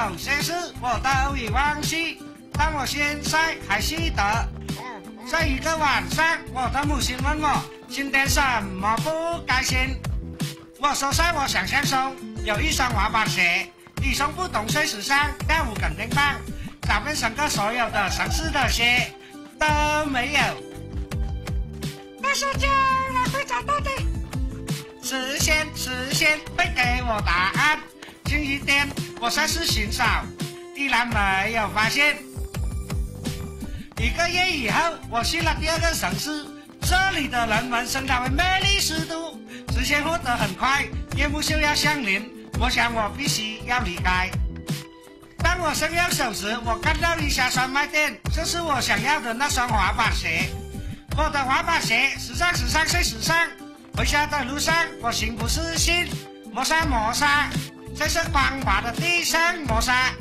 有些事我都已忘记，但我现在还记得。这一个晚上，我的母亲问我今天什么不开心。我说在我想象中有一双滑板鞋，一双不懂碎时尚跳舞肯定棒，找遍整个所有的城市的鞋都没有。但是将来会找到的，时间会给我答案。近一天我再次寻找，依然没有发现。1个月以后，我去了第2个城市，这里的人们生长为魅力十足，时间过得很快，夜幕就要降临，我想我必须要离开。当我伸右手时，我看到一家专卖店，这是我想要的那双滑板鞋。我的滑板鞋时尚最时尚。回家的路上，我情不自禁摩擦，在这光滑的地上摩擦。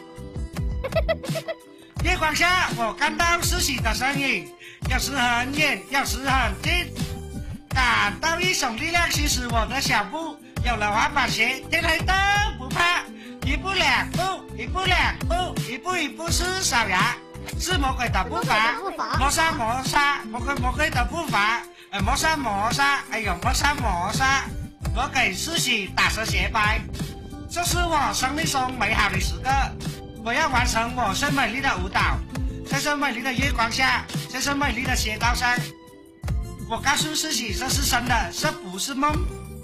月光下，我看到自己的身影，有时很远，有时很近，感到一种力量驱使我的脚步。有了滑板鞋，天黑都不怕。一步两步，一步两步，一步一步是小羊，是魔鬼的步伐，摩擦，魔鬼的步伐，摩擦，哎呦摩擦，我给自己打着节拍，这是我生命中美好的时刻。我要完成我最美丽的舞蹈，在这美丽的月光下，在这美丽的街道上，我告诉自己这是真的，这不是梦。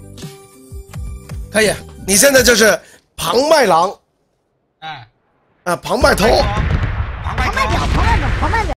可以，你现在就是庞麦郎，庞麦头， 庞麦表。